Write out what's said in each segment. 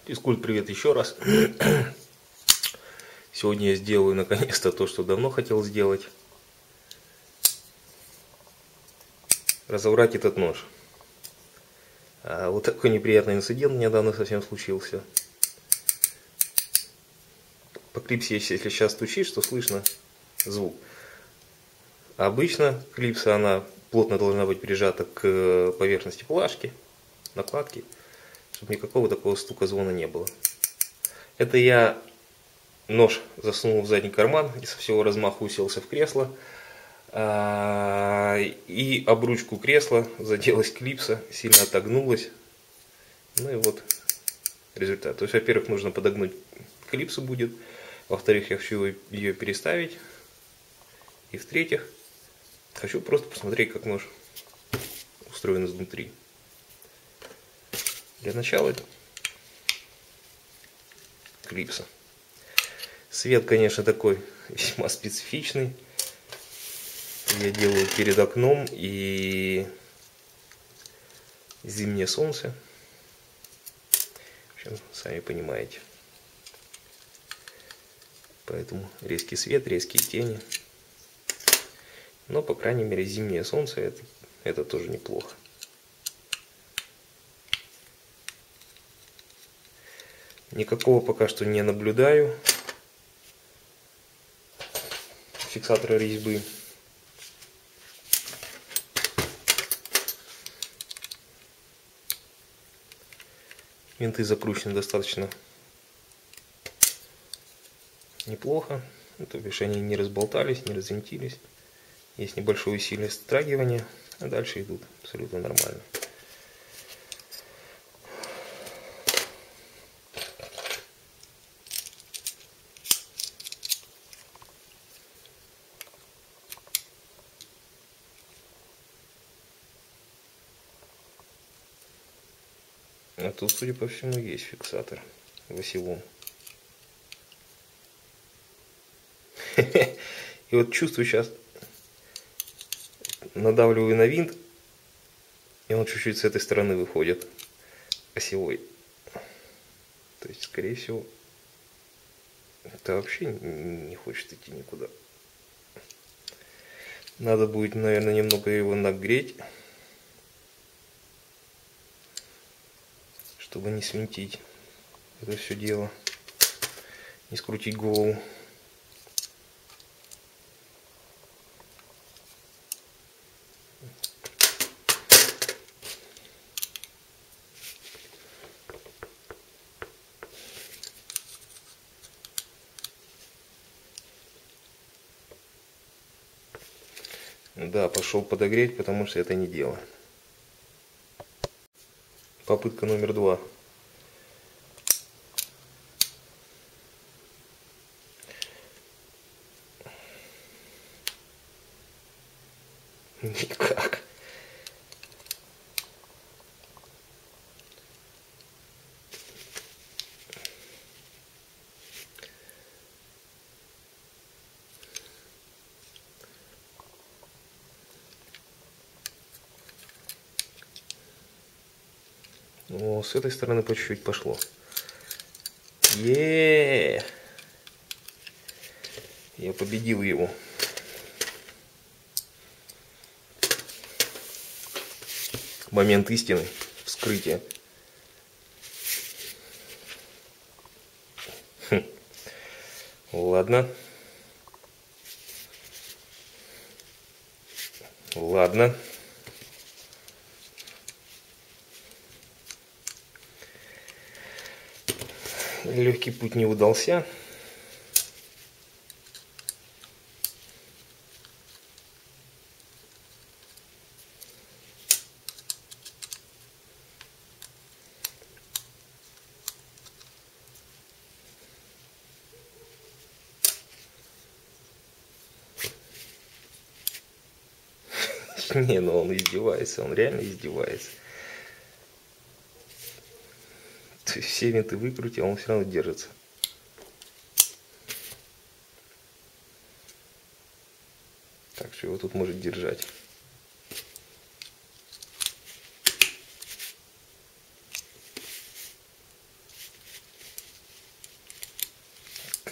Физкульт, привет еще раз. Сегодня я сделаю наконец-то то, что давно хотел сделать. Разобрать этот нож. Вот такой неприятный инцидент недавно совсем случился. По клипсе, если сейчас стучишь, то слышно звук. Обычно клипса, она плотно должна быть прижата к поверхности плашки, накладки, чтобы никакого такого стука, звона не было. Это я нож засунул в задний карман и со всего размаху уселся в кресло. И об ручку кресла заделась клипса, сильно отогнулась. Ну и вот результат. То есть, во-первых, нужно подогнуть клипсу будет. Во-вторых, я хочу ее переставить. И в-третьих, хочу просто посмотреть, как нож устроен изнутри. Для начала клипса. Свет, конечно, такой весьма специфичный. Я делаю перед окном и зимнее солнце. В общем, сами понимаете. Поэтому резкий свет, резкие тени. Но, по крайней мере, зимнее солнце это тоже неплохо. Никакого пока что не наблюдаю фиксатора резьбы. Винты закручены достаточно неплохо, то бишь они не разболтались, не развинтились. Есть небольшое усилие страгивания, а дальше идут абсолютно нормально. А тут, судя по всему, есть фиксатор в осевом. И вот чувствую, сейчас надавливаю на винт, и он чуть-чуть с этой стороны выходит, осевой. То есть, скорее всего, это вообще не хочет идти никуда. Надо будет, наверное, немного его нагреть, чтобы не свинтить это все дело, не скрутить голову. Да, пошел подогреть, потому что это не дело. Попытка номер 2. Никак. О, с этой стороны по чуть-чуть пошло. Я победил его. Момент истины, вскрытия. Ладно. Ладно. Легкий путь не удался. Не, ну он издевается, он реально издевается. То есть все винты выкрутил, он все равно держится. Так что его тут может держать.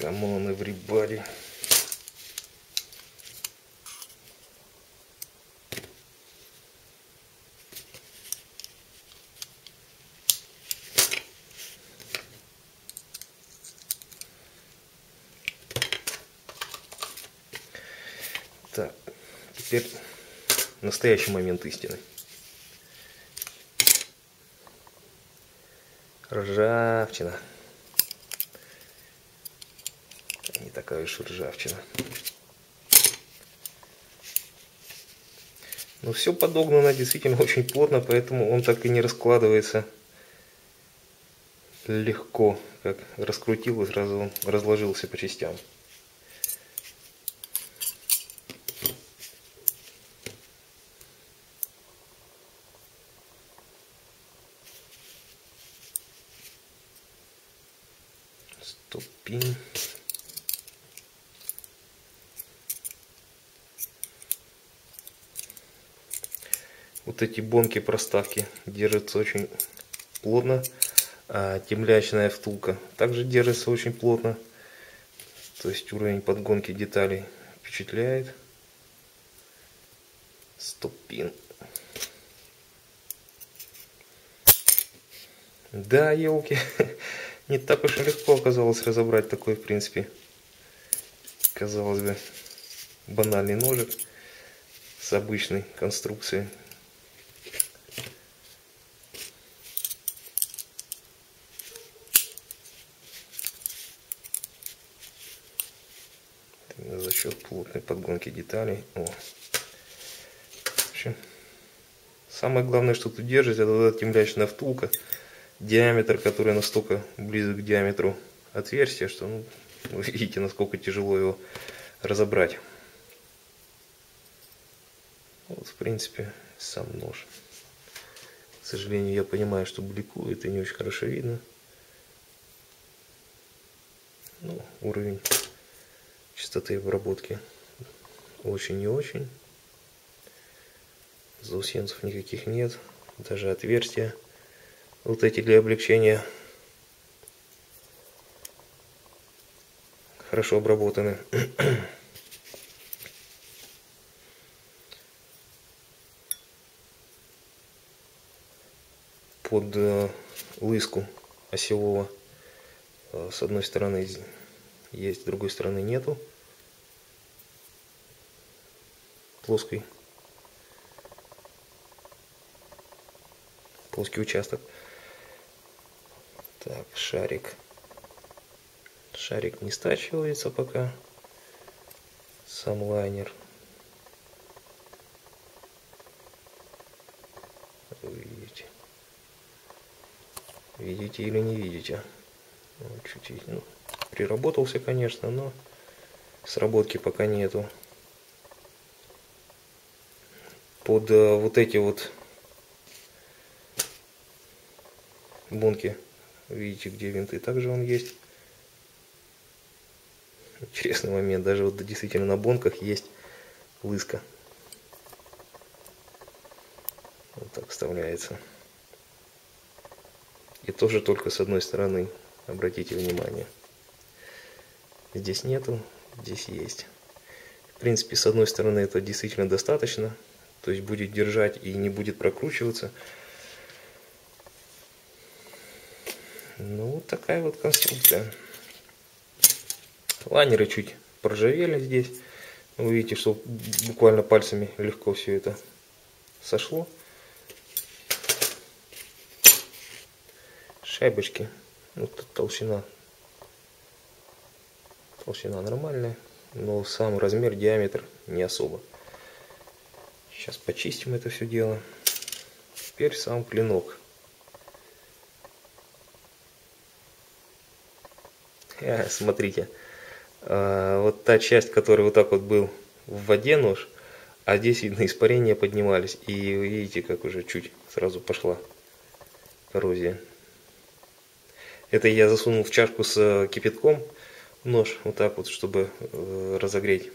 Come on, everybody. Так, теперь настоящий момент истины. Ржавчина. Не такая уж ржавчина. Но все подогнано действительно очень плотно, поэтому он так и не раскладывается легко. Как раскрутил и сразу он разложился по частям. Стоп-пин. Вот эти бонки проставки держатся очень плотно, а темлячная втулка также держится очень плотно. То есть уровень подгонки деталей впечатляет. Стоп-пин. Да, елки, не так уж и легко оказалось разобрать такой, в принципе, казалось бы, банальный ножик с обычной конструкцией. За счет плотной подгонки деталей. О. В общем, самое главное, что тут держит, это вот эта темлячная втулка. Диаметр, который настолько близок к диаметру отверстия, что вы видите, насколько тяжело его разобрать. Вот, в принципе, сам нож. К сожалению, я понимаю, что бликует и не очень хорошо видно. Ну, уровень частоты обработки очень и очень. Заусенцев никаких нет. Даже отверстия вот эти для облегчения хорошо обработаны. Под лыску осевого с одной стороны есть, с другой стороны нету. Плоский участок. Так, шарик не стачивается пока. Сам лайнер. Вы видите или не видите? Вот, чуть-чуть, ну, приработался, конечно, но сработки пока нету. Под вот эти вот бонки, видите, где винты, также он есть. Интересный момент, даже вот действительно на бонках есть лыска. Вот так вставляется. И тоже только с одной стороны, обратите внимание. Здесь нету, здесь есть. В принципе, с одной стороны это действительно достаточно. То есть будет держать и не будет прокручиваться. Ну, вот такая вот конструкция. Лайнеры чуть поржавели здесь. Вы видите, что буквально пальцами легко все это сошло. Шайбочки. Вот тут толщина нормальная, но сам размер, диаметр не особо. Сейчас почистим это все дело. Теперь сам клинок. Смотрите, вот та часть, которая вот так вот был в воде нож, а здесь видно испарения поднимались, и вы видите, как уже чуть сразу пошла коррозия. Это я засунул в чашку с кипятком нож, вот так вот, чтобы разогреть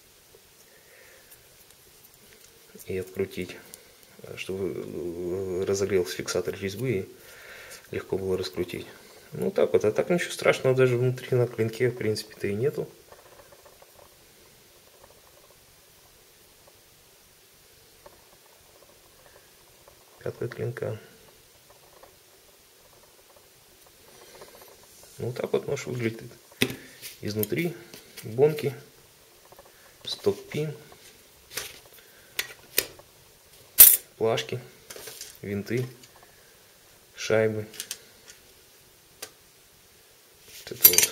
и открутить, чтобы разогрелся фиксатор резьбы и легко было раскрутить. Ну так вот, а так ничего страшного даже внутри на клинке, в принципе-то, и нету. Пятка клинка. Ну так вот нож выглядит изнутри. Бонки, стоп-пин, плашки, винты, шайбы. Вот это вот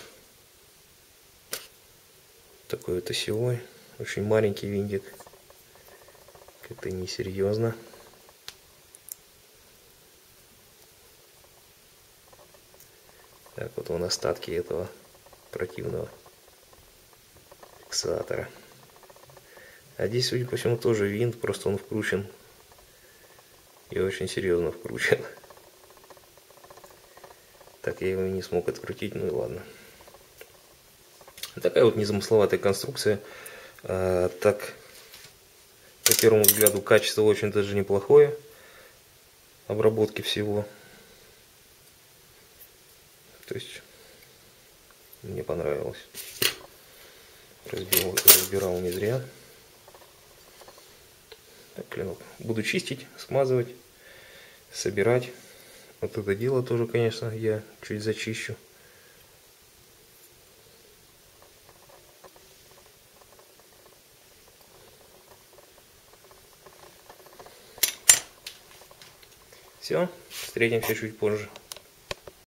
такой вот осевой, очень маленький винтик. Как-то несерьезно. Так вот вон остатки этого противного фиксатора. А здесь, судя по всему, тоже винт, просто он вкручен. И очень серьезно вкручен. Так я его и не смог открутить, ну и ладно. Такая вот незамысловатая конструкция. Так, по первому взгляду, качество очень даже неплохое. Обработки всего. То есть, мне понравилось. Разбирал не зря. Так, клинок. Буду чистить, смазывать, собирать. Вот это дело тоже, конечно, я чуть зачищу. Все, встретимся чуть позже.